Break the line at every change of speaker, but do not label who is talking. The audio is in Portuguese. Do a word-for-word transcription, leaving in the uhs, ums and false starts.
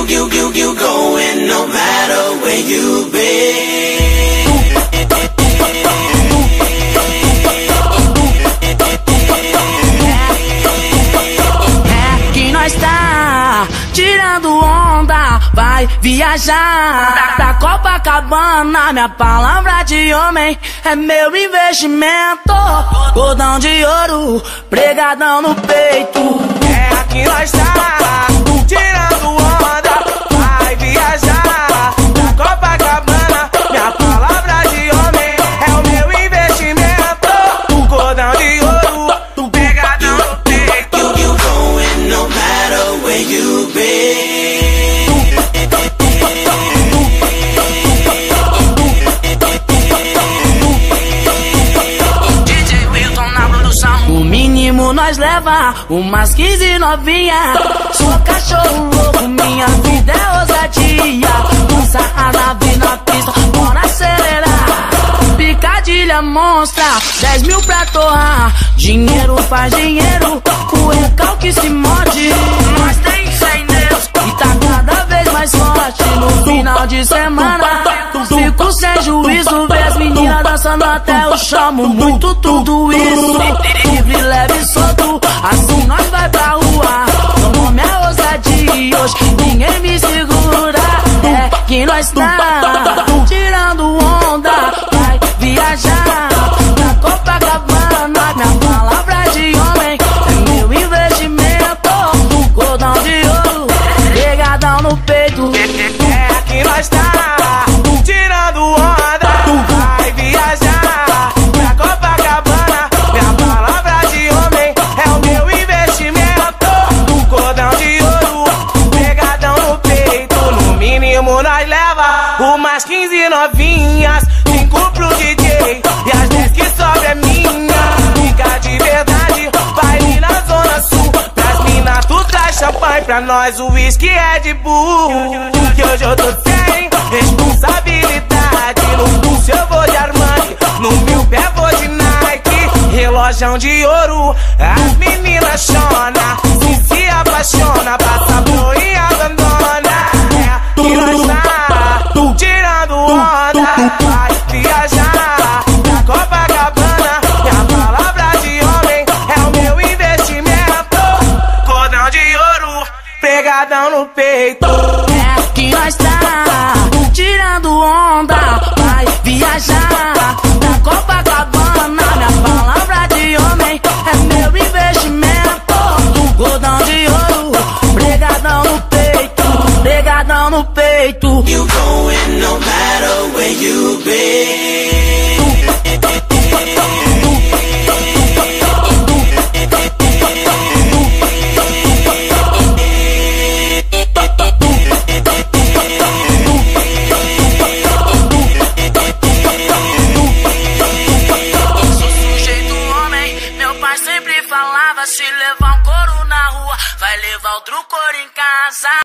you, you, you, you going no matter where you be.
É que nós tá tirando onda, vai viajar pra Copacabana. Minha palavra de homem é meu investimento. Cordão de ouro, pregadão no peito.
É aqui nós tá tirando onda, vai viajar pra Copacabana. Minha palavra de homem é o meu investimento. O cordão de ouro, tu pegadão no peito.
You, you going no matter where you be.
D J Wilton na produção. No mínimo nós leva umas quinze novinha. Sou cachorro louco, minha vida é ousadia. Lança a nave na pista, bora acelerar. Picadilha monstra, dez mil pra torrar. Dinheiro faz dinheiro, o recalque se morde. Nós tem fé em Deus e tá cada vez mais forte. No final de semana, fico sem juízo. Vê as meninas dançando até eu chamo muito tudo isso. Livre, leve e solto, assim nós vai pra rua. Meu nome é ousadia, hoje ninguém me segura. É que nós tá tirando onda, vai viajar pra Copacabana. Minha palavra de homem é meu investimento. Cordão de ouro, pegadão no peito.
É aqui nós tá tirando onda, vai viajar pra Copacabana. Minha palavra de homem é o meu investimento. O cordão de ouro, pegadão no peito. No mínimo nós leva umas quinze novinhas, cinco pro D J e as dez que sobra é minha. Fica de verdade, baile na zona sul. Pras mina tu traz champanhe, pra nós o whisky é de burro. Que hoje eu tô sem responsabilidade. No pulso eu vou de Armani, no meu pé vou de Nike. Relógio de ouro, as meninas chona, se se apaixona, passa pro e abandona. É que nós tá tirando onda, vai viajar pra Copacabana. Minha palavra de homem é o meu investimento. Cordão de ouro, pegadão no peito.
É que nós tá tirando onda, vai viajar pra Copacabana. Minha palavra de homem é meu investimento. Cordão de ouro, pregadão no peito, pregadão no peito.
You going no matter where you be.
Sempre falava, se levar um couro na rua, vai levar outro couro em casa.